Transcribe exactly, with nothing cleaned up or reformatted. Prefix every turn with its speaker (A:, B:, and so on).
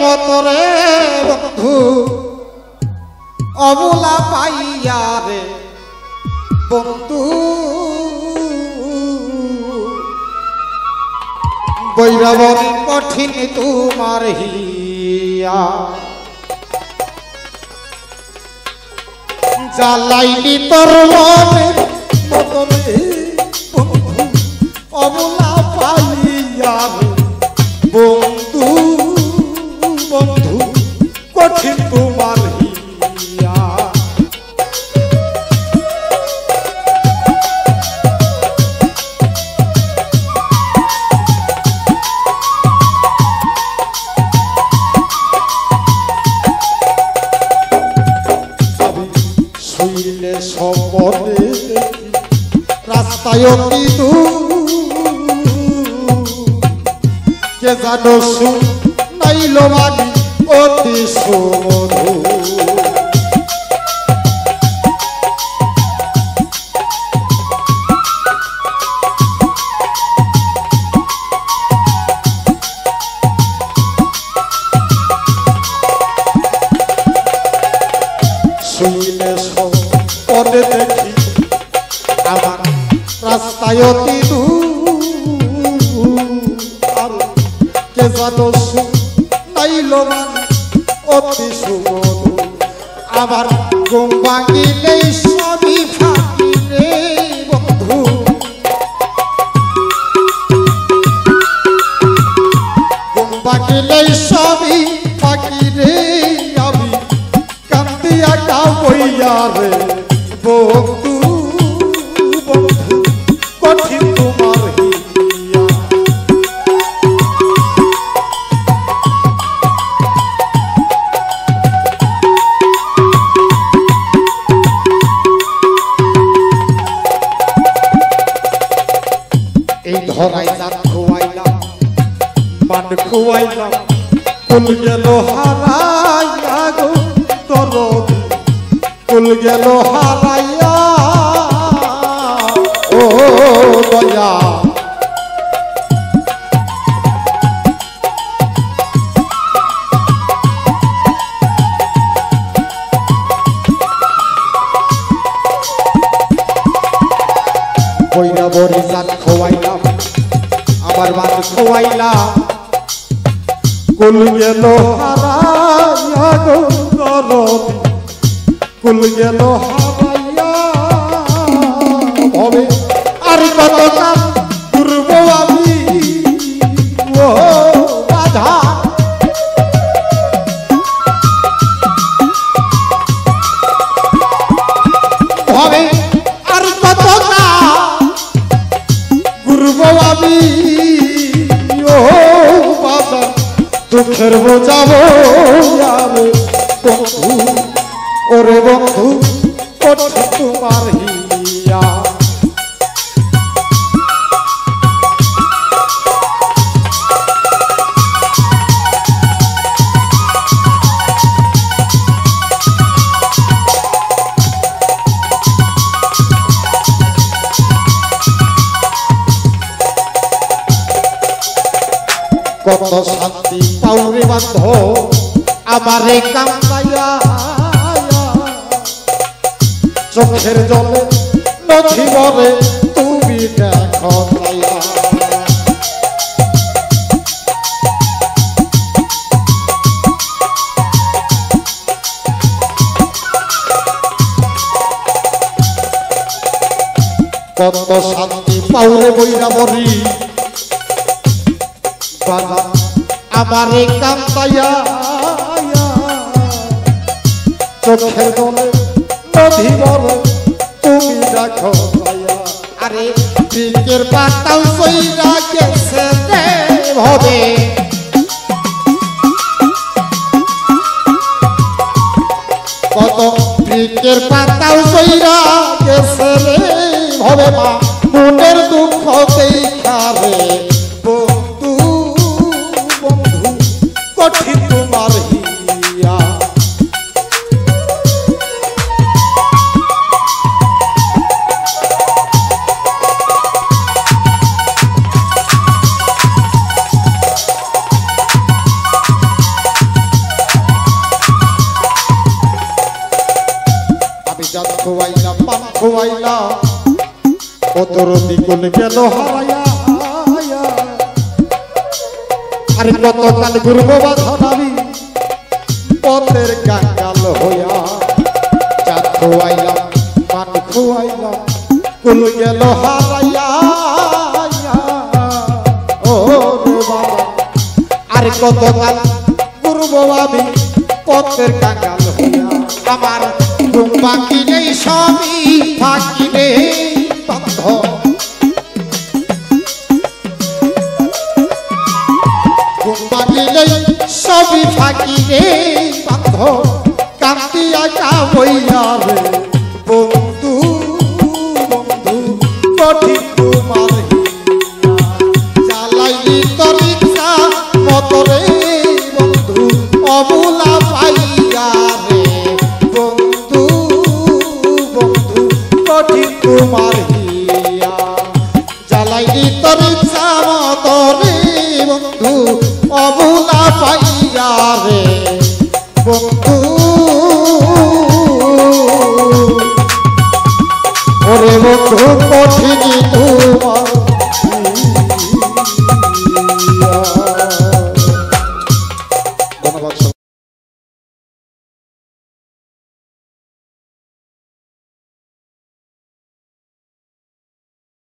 A: মতরে বন্ধু অবলা পাইয়া রে বন্ধু বৈরবন কঠিন তোমার হিয়া জ্বালাইলি তোর মনের মতরে বন্ধু অবলা পাইয়া রে বন্ধু বন্ধু কঠিন তোমার হিয়া শুইলে সপনে রাস্তায় অতি কে জানো শুন নাইল মানি অতি সুমধু শুইলে সপনে দেখি আমার রাস্তায় অতি আর কে জানো শুন নাইল মানি অতি সুমধু আবার ঘুম ভাঙিলে সবই ফাঁকি রে বন্ধু ঘুম ভাঙিলে সবই ফাঁকি রে আমি কান্দিয়া গাবইয়া রে বন্ধু বন্ধু কঠিন তোমার হিয়া এই ধরাই জাত খোয়াইলাম মান খোয়াইলাম কুল গেল হারাইয়া গো দরদি কুল গেল হারাইয়া ও দয়া বইরা বড়ি জাত খোয়াইলাম আবার মান খোয়াইলাম কুল গেল হারাইয়া গো দরদি কুল গেল হারাইয়া হবে আর কত কাম করব আমি ও রাধা হবে আর কত কাম করব আমি ও বাবা দুঃখের বোঝাবো আরে বন্ধু ওরে বন্ধু কঠিন তোমার হিয়া কত শান্তি পাউরে বান্ধ আমারে কান্দাইয়া চোখের জলে নথি বলে তুমি দেখো তাইয়া কত শান্তি পাউরে বইরা বরি বাবা আমারে কান্দাইয়া চোখের জলে নদী বলে তুমি দেখো আরে বৃক্ষের পাতাও সইরা গেছে হবে কত বৃক্ষের পাতাও সইরা গেছে হবে মা মনের দুঃখ দেখা রে বন্ধু বন্ধু কঠিন তোমার হিয়া খুয়াইলা ও তোর দ্বিগুণ গেল হারাইয়া আরে কত কাল ঘুরবো বাধনাবি পথের কাঙ্গাল হইয়া চাঁদ খুয়াইলাম মান খুয়াইলাম কুল গেল হারাইয়া ও রে বাবা আরে কত কাল ঘুরবো আমি পথের কাঙ্গাল হইয়া আমার ঘুম বাকি নেই সবই ফাঁকি নেই বন্ধ ঘুম বাকি নেই সবই ফাঁকি নেই বন্ধ কান্দিয়া যাবইয়া রে বন্ধু বন্ধু কঠিন তোমার জ্বালাইলি তোর ইচ্ছা মতরে বন্ধু অবুলা পাইয়া রে বন্ধু বন্ধু কঠিন তোমার হিয়া জ্বালাইলি তোর ইচ্ছা মতরে বন্ধু অবুলা পাইয়া রে বন্ধু ওরে বন্ধু কঠিন